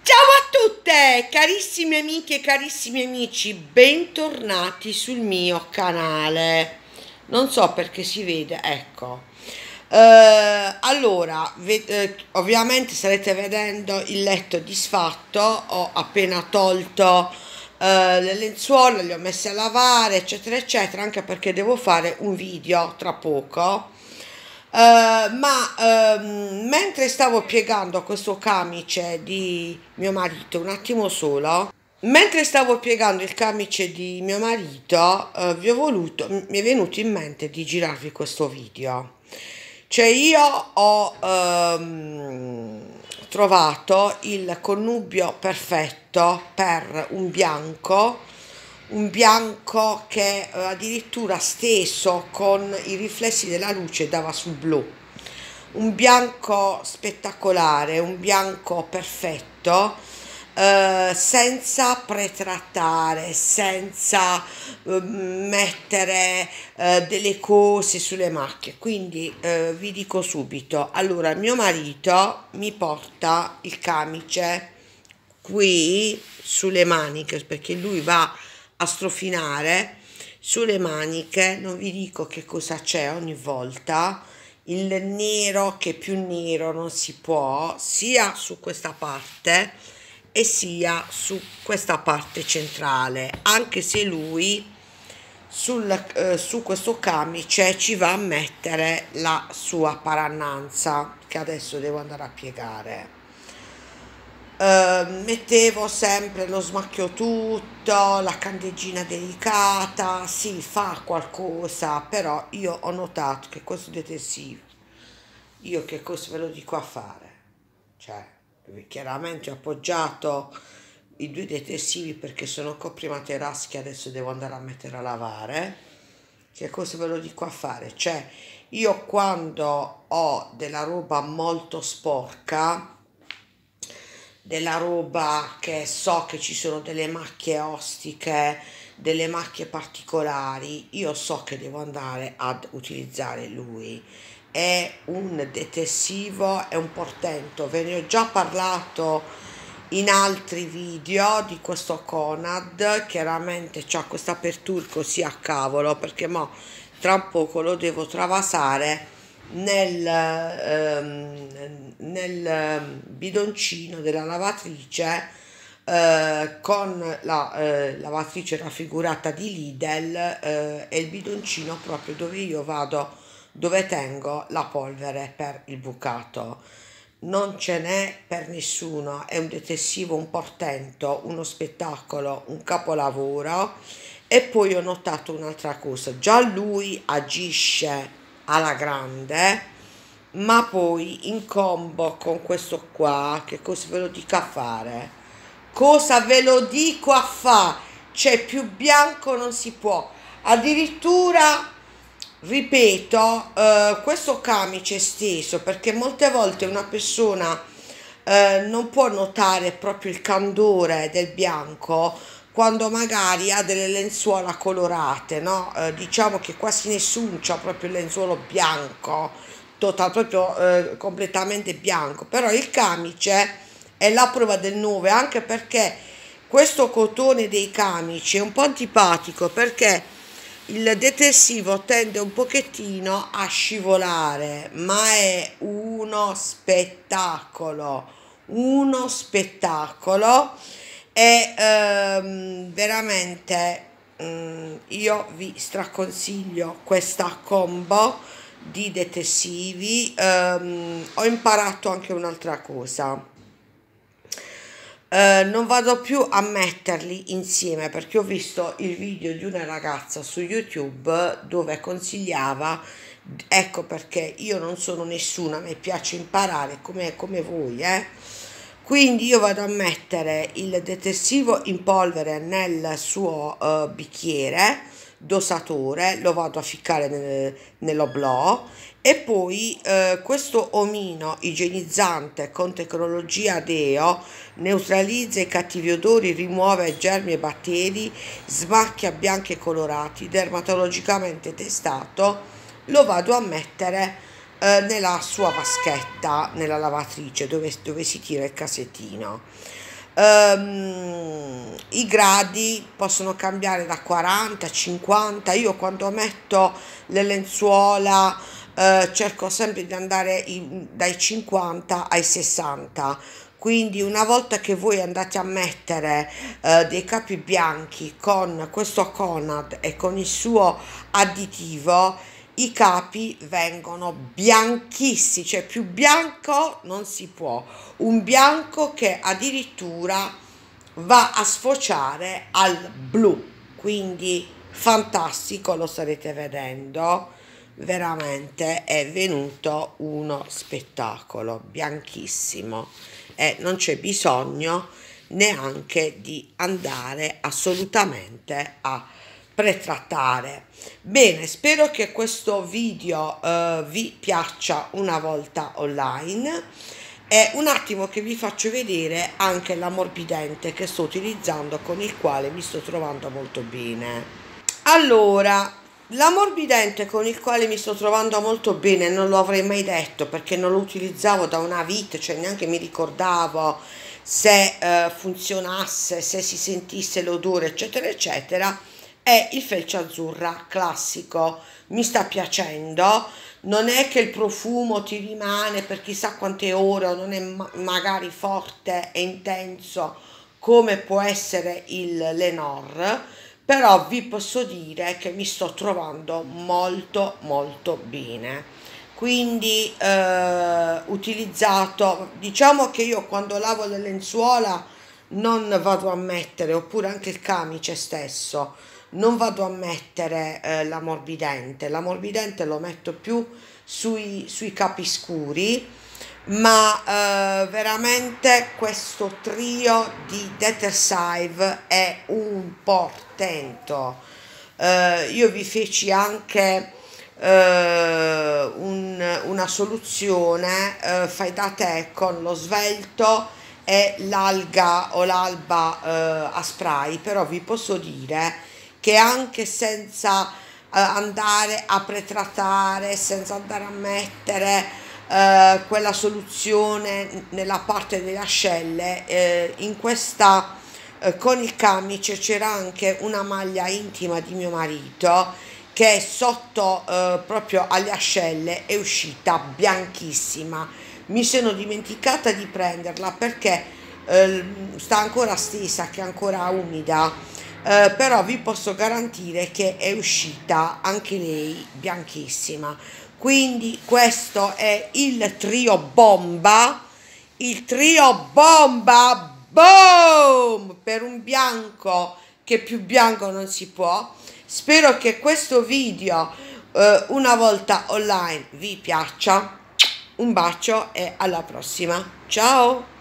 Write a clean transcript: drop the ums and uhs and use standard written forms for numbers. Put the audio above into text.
Ciao a tutte, carissime amiche e carissimi amici, bentornati sul mio canale. Non so perché si vede, ecco. Allora, ovviamente starete vedendo il letto disfatto, ho appena tolto le lenzuola, le ho messe a lavare, eccetera, eccetera, anche perché devo fare un video tra poco. Mentre stavo piegando questo camice di mio marito, un attimo solo, mentre stavo piegando il camice di mio marito, mi è venuto in mente di girarvi questo video. Cioè io ho trovato il connubio perfetto per un bianco che addirittura steso con i riflessi della luce dava sul blu, un bianco spettacolare, un bianco perfetto, senza pretrattare, senza mettere delle cose sulle macchie. Quindi vi dico subito, allora mio marito mi porta il camice qui sulle maniche perché lui va a strofinare sulle maniche. Non vi dico che cosa c'è ogni volta, il nero che più nero non si può, sia su questa parte e sia su questa parte centrale, anche se lui su questo camice ci va a mettere la sua parannanza che adesso devo andare a piegare. Mettevo sempre lo smacchio tutto, la candeggina delicata, sì, fa qualcosa, però io ho notato che questo detersivo, io che cosa ve lo dico a fare? Cioè, chiaramente ho appoggiato i due detersivi perché sono coprimateraschi, adesso devo andare a mettere a lavare. Che cosa ve lo dico a fare? Cioè, io quando ho della roba molto sporca, della roba che so che ci sono delle macchie ostiche, delle macchie particolari, io so che devo andare ad utilizzare lui. È un detersivo, è un portento, ve ne ho già parlato in altri video di questo Conad. Chiaramente c'ha questa apertura così a cavolo perché mo tra un poco lo devo travasare nel bidoncino della lavatrice, con la lavatrice raffigurata di Lidl, e il bidoncino proprio dove io vado, dove tengo la polvere per il bucato. Non ce n'è per nessuno, è un detersivo, un portento, uno spettacolo, un capolavoro. E poi ho notato un'altra cosa, già lui agisce alla grande, ma poi in combo con questo qua, che cosa ve lo dico a fare? Cosa ve lo dico a fare? Cioè più bianco non si può. Addirittura, ripeto, questo camice è steso perché molte volte una persona non può notare proprio il candore del bianco quando magari ha delle lenzuola colorate, no? Diciamo che quasi nessuno ha proprio il lenzuolo bianco, proprio completamente bianco, però il camice è la prova del 9, anche perché questo cotone dei camici è un po' antipatico perché il detersivo tende un pochettino a scivolare, ma è uno spettacolo e veramente io vi straconsiglio questa combo di detersivi. Ho imparato anche un'altra cosa. Non vado più a metterli insieme perché ho visto il video di una ragazza su YouTube dove consigliava, ecco perché io non sono nessuna, mi piace imparare come voi, quindi io vado a mettere il detersivo in polvere nel suo bicchiere dosatore, lo vado a ficcare nell'oblò, e poi questo omino igienizzante con tecnologia Deo neutralizza i cattivi odori, rimuove germi e batteri, smacchia bianchi e colorati, dermatologicamente testato. Lo vado a mettere nella sua vaschetta, nella lavatrice dove si tira il casettino. I gradi possono cambiare da 40 50. Io quando metto le lenzuola cerco sempre di andare dai 50 ai 60. Quindi una volta che voi andate a mettere dei capi bianchi con questo Conad e con il suo additivo, i capi vengono bianchissimi, cioè più bianco non si può, un bianco che addirittura va a sfociare al blu, quindi fantastico, lo starete vedendo, veramente è venuto uno spettacolo, bianchissimo, e non c'è bisogno neanche di andare assolutamente a pretrattare. Bene, spero che questo video vi piaccia una volta online. È un attimo che vi faccio vedere anche l'ammorbidente che sto utilizzando, con il quale mi sto trovando molto bene. Allora, l'ammorbidente con il quale mi sto trovando molto bene non lo avrei mai detto, perché non lo utilizzavo da una vita, cioè neanche mi ricordavo se funzionasse, se si sentisse l'odore, eccetera eccetera. È il felce azzurra classico, mi sta piacendo. Non è che il profumo ti rimane per chissà quante ore, o non è magari forte e intenso come può essere il Lenor, però vi posso dire che mi sto trovando molto molto bene. Quindi utilizzato, diciamo che io quando lavo le lenzuola non vado a mettere, oppure anche il camice stesso, non vado a mettere l'ammorbidente lo metto più sui capi scuri, ma veramente questo trio di Detersive è un portento. Io vi feci anche una soluzione fai da te con lo svelto e l'alga o l'alba a spray, però vi posso dire che anche senza andare a pretrattare, senza andare a mettere quella soluzione nella parte delle ascelle, in questa con il camice c'era anche una maglia intima di mio marito che sotto proprio alle ascelle è uscita bianchissima. Mi sono dimenticata di prenderla perché sta ancora stesa, che è ancora umida, però vi posso garantire che è uscita anche lei bianchissima. Quindi questo è il trio bomba, il trio bomba, boom, per un bianco che più bianco non si può. Spero che questo video una volta online vi piaccia. Un bacio e alla prossima, ciao.